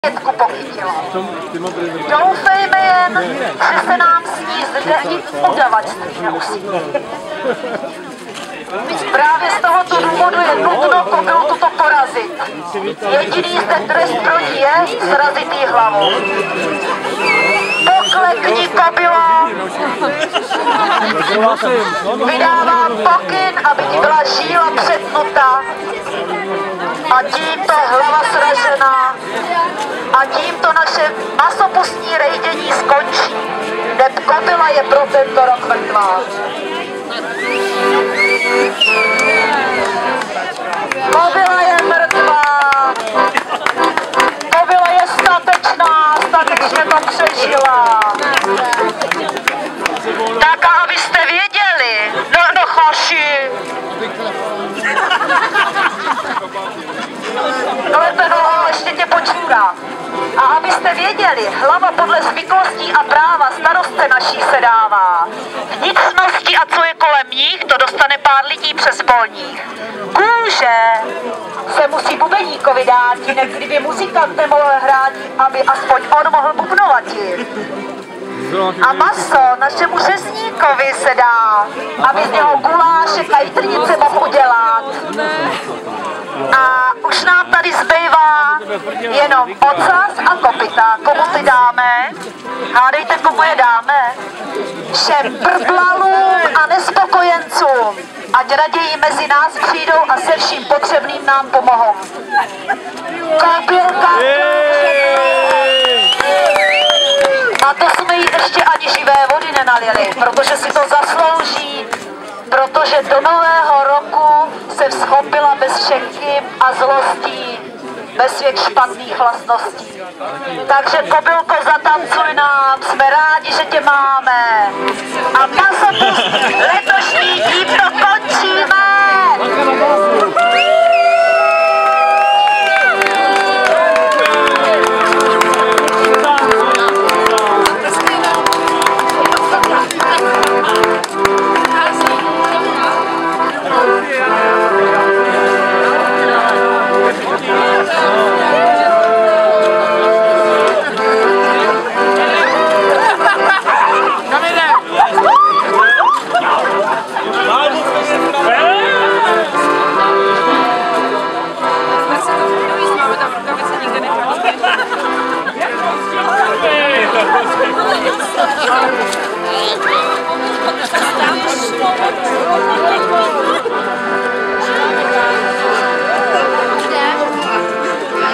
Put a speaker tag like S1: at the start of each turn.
S1: Pětku pochytila. Doufejme jen, že se nám s ní zde udavačství neusídlí. Právě z tohoto důvodu je nutno Kobylu tuto porazit. Jediný zde trest pro ní je srazit jí hlavu. Poklekni, Kobylo! Vydává pokyn, aby ti byla žíla přetnuta a tímto hlava sražená a tímto naše masopustní rejdění skončí, neb Kobyla je pro tento rok mrtvá. Kobyla je mrtvá. Kobyla je statečná, statečně to přežila. Tak a abyste věděli, no choši. Klepeno, ještě tě počká. A abyste věděli, hlava podle zvyklostí a práva starostce naší se dává. Vnitřnosti a co je kolem nich, to dostane pár lidí přes polních. Kůže se musí bubeníkovi dát, jinak kdyby muzikant nemohl hrát, aby aspoň on mohl bubnovati. A maso našemu řezníkovi se dá, aby z něho gulášek a jitrnice mohl udělat. A už nám tady zbývá jenom ocas a kopyta. Komu ty dáme? Hádejte, komu je dáme? Všem brblalům a nespokojencům. Ať raději mezi nás přijdou a se vším potřebným nám pomohou. Kobylka! A to jsme jí ještě ani živé vody nenalili, protože si to zaslouží, protože do nového roku se vzchopila bez všech chyb a zlostí, bez svých špatných vlastností. Takže, Kobylko, zatancuj nám, jsme rádi, že tě máme. A masopust letošní tímto končíme!